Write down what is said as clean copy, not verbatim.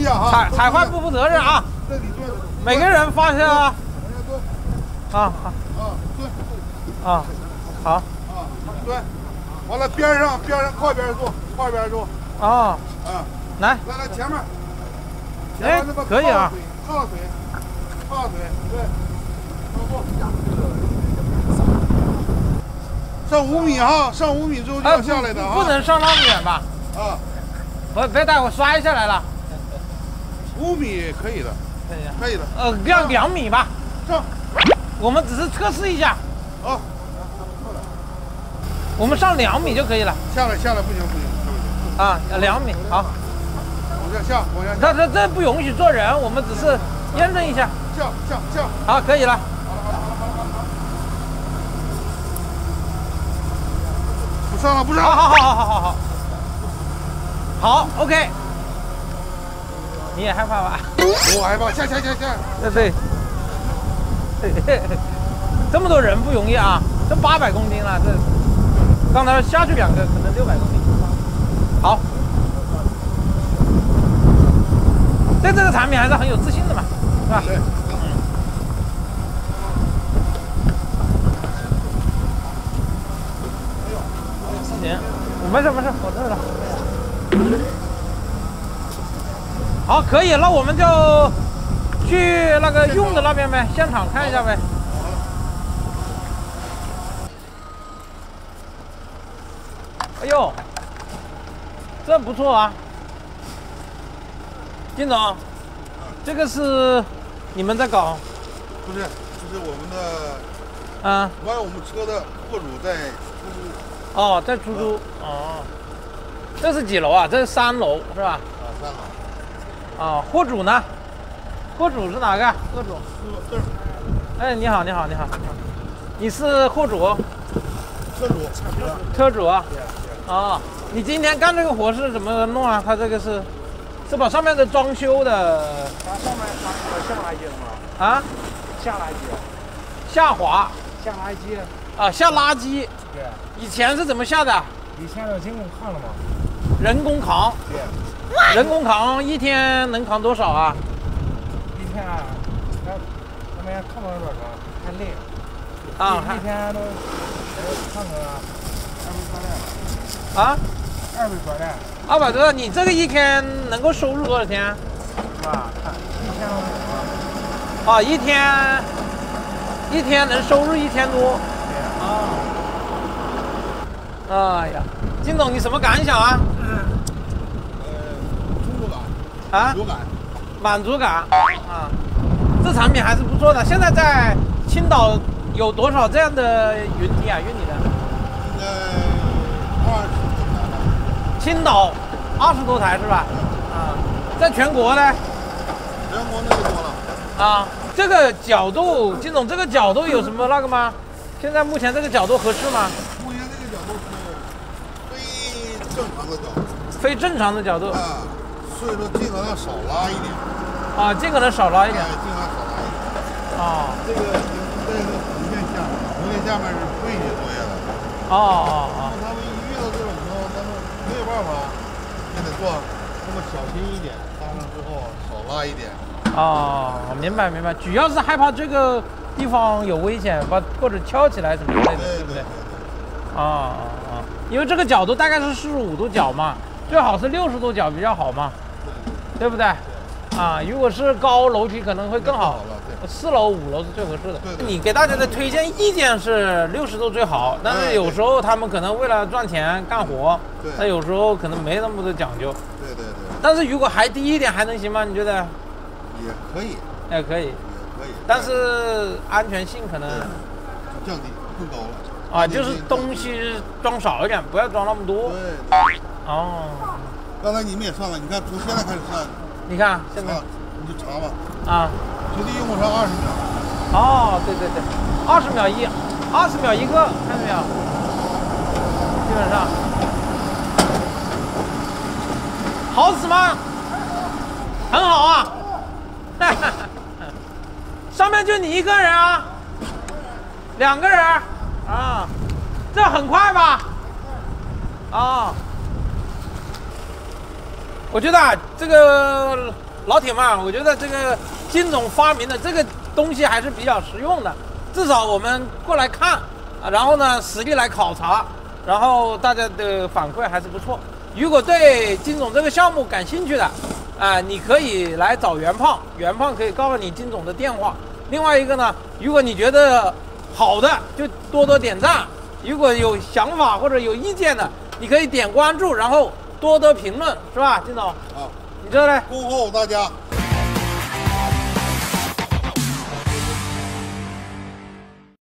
下哈， 踩坏不负责任啊！ 这里蹲， 每个人发下啊！啊好蹲啊好啊蹲，完了边上靠边坐啊来前面， 哎可以啊， 靠腿，对，坐。上5米哈，上5米之后就要下来的啊， 不能上那么远吧？ 啊， 别待会摔下来了。 5米可以的，可以的。 要2米吧。 上， 我们只是测试一下。 啊， 我们上2米就可以了。 下来不行。 啊，2米，好。 往下。 他这不允许坐人，我们只是验证一下。 下。 好，可以了。 不上了。 好。好 ，OK。 你也害怕吧？ 我害怕，下。 对，这么多人不容易啊！这800公斤了，这刚才下去2个，可能600公斤。好，对这个产品还是很有自信的嘛，是吧？ 对。 行，没事，我这了。好，可以，那我们就去那个用的那边呗，现场看一下呗。哎呦，这不错啊，金总，这个是你们在搞？ 不是，这是我们的，关于我们车的货主在出租。 哦，在出租。哦，这是几楼啊？这是3楼是吧？ 啊，3楼。 啊，货主呢？货主是哪个？货主。哎，你好。你是货主？车主啊。啊，你今天干这个活是怎么弄啊？他这个是把上面的装修的。 它上面下垃圾了吗？ 啊？ 下垃圾。 下滑。 下垃圾。 啊，下垃圾。 对。 以前是怎么下的？ 以前有人工扛了吗？ 人工扛。 对。 人工扛一天能扛多少啊？ 一天啊，他们也扛不了多少，太累。 啊， 一天都扛个200多的。 啊 ？200多的。 200多，你这个一天能够收入多少钱？ 是吧？1000多。 啊，一天能收入1000多。 对。 哎呀，金总，你什么感想啊？啊，满足感啊，这产品还是不错的。现在在青岛有多少这样的云梯啊？运你的？ 应该20多台吧。 青岛20多台是吧？啊，在全国呢？ 全国那就多了。 啊，这个角度，金总，这个角度有什么那个吗？现在目前这个角度合适吗？ 目前这个角度是非正常的角度。 非正常的角度。 啊。 所以说尽可能少拉一点， 啊，尽可能少拉一点， 尽可能少拉一点。 啊， 这个红线下面是不允许作业的。他们一遇到这种情况，他们没有办法，也得做那么小心一点，拉上之后少拉一点。 哦，明白。主要是害怕这个地方有危险，或者翘起来什么之类的，对不对？因为这个角度大概是45度角嘛，最好是60度角比较好嘛。 对不对？啊，如果是高楼梯可能会更好，4楼、5楼是最合适的。你给大家的推荐意见是60度最好，但是有时候他们可能为了赚钱干活，那有时候可能没那么多讲究。 对。 但是如果还低一点还能行吗？你觉得？ 也可以。 也可以。但是安全性可能降低更高了。 啊，就是东西装少一点，不要装那么多。 对。 哦。 刚才你们也上了，你看从现在开始上， 你看现在你就查吧。 啊， 绝对用不上20秒。 哦，对，20秒20秒一个，看到没有？基本上，好使吗？很好啊。上面就你一个人啊，2个人啊，这很快吧？啊。 我觉得啊，这个老铁们，我觉得这个金总发明的这个东西还是比较实用的，至少我们过来看啊，然后呢实地来考察，然后大家的反馈还是不错。如果对金总这个项目感兴趣的啊，你可以来找袁胖，袁胖可以告诉你金总的电话。另外一个呢，如果你觉得好的，就多多点赞；如果有想法或者有意见的，你可以点关注，然后多多评论，是吧，金总？ 好， 你这呢？ 恭候大家。